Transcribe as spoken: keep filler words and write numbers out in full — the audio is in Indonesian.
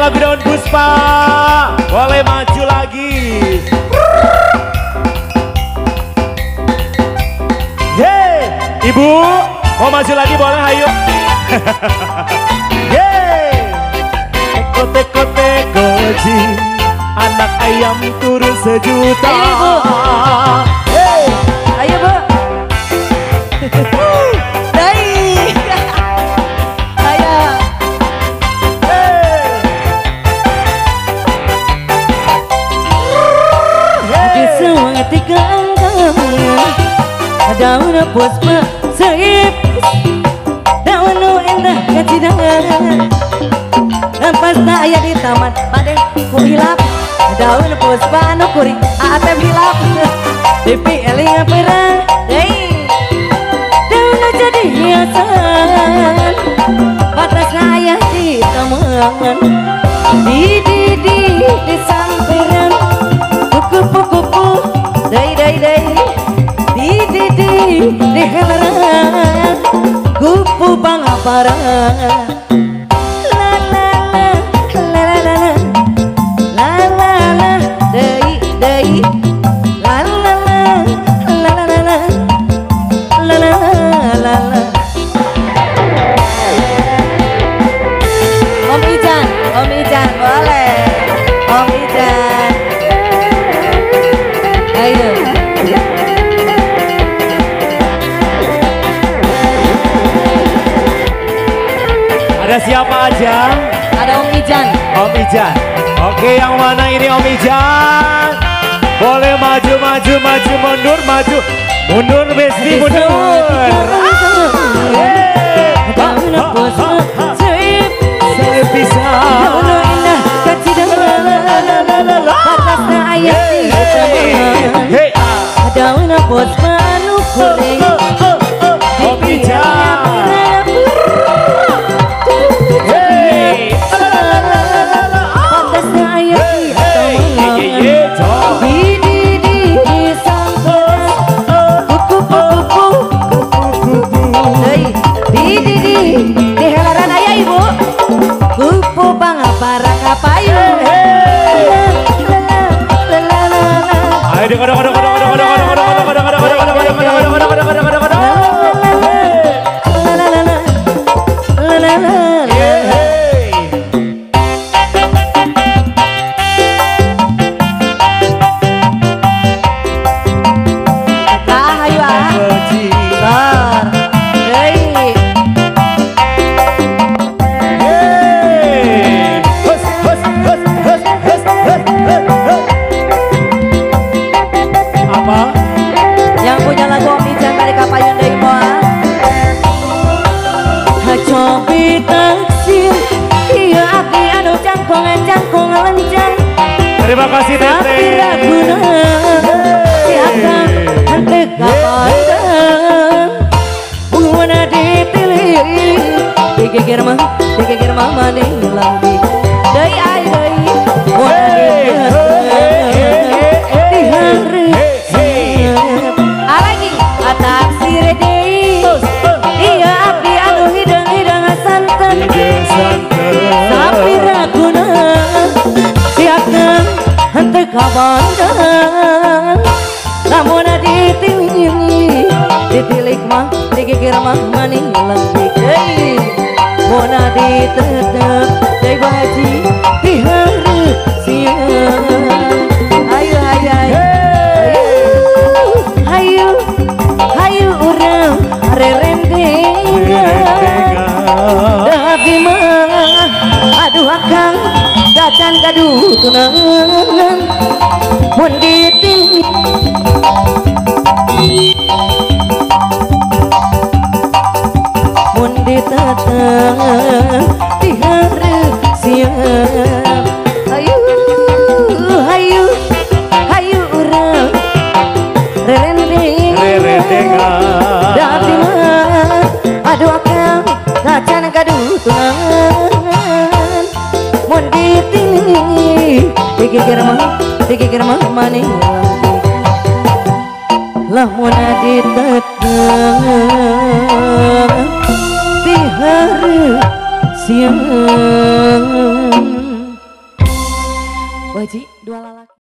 background Puspa, boleh maju lagi. Yeay, Ibu mau maju lagi boleh, ayo. Yeay, teko teko teko ji, anak ayam turun sejuta. Ayo Ibu, Yeay, ayo Bu. Dai, ayo. Di semua tiga daun puspa seip, daun indah kecidangan. Lepas tak ayah di taman, pada ku hilap. Daun puspa anu kuri, ate hilap. Pipi eling perang, hey. Daun jadi hiasan, pada saya di taman. Di di di di samperan, kuku kuku, dai dai dai. Di di di di helaran, kupu bangapara. La la la la la la la la la, dai dai. La la la la la la la la la la. Om Ijan, Om Ijan boleh. Om Ijan, ayo. ada siapa aja? Ada Om Ijan. Om Ijan. Oke, yang mana ini Om Ijan? Boleh maju, maju, maju, mundur, maju. Mundur, Besti, mundur. Saya bisa. Daun bos manu kuring, Om Ijan. Hey, pantas saya di di di di samperan, kuku kuku kuku, hey, di di di di helaran ayah ibu, kupu bangapara kapayun. Ayo dong, dong, dong, dong, dong, dong, dong, dong, dong, dong, dong, dong, dong, dong, dong, dong, dong. Terima kasih Tete. Siapa henti kapandang, buana dipilih. Dikikir mah, dikikir mah maning lagi. Dai ai dai, buana dipilih. Di hari siap, alagi atak siredi. Iya abdi anu hidang hidang santan. Sapi raguna, siapkan henti kabandang. Namun ditinggi, ditilik mah, dikikir mah maning lembik. Hey, mona ditetep, day baji di hari siang. Ayo ayo ayo, ayo ayo urang rerendengan. Tapi mah, aduh akang, dacan gaduh tunangan. Mun ditinggi, mun ditetep di hari siang. Ayo ayo ayo urang rerendengan. Tapi mah, aduh akang, dacan gaduh tunangan. Mun ditinggi, dikikir mah, dikikir mah maning lagi. Lamun ditetep di hari siang. hiji dua lalaki.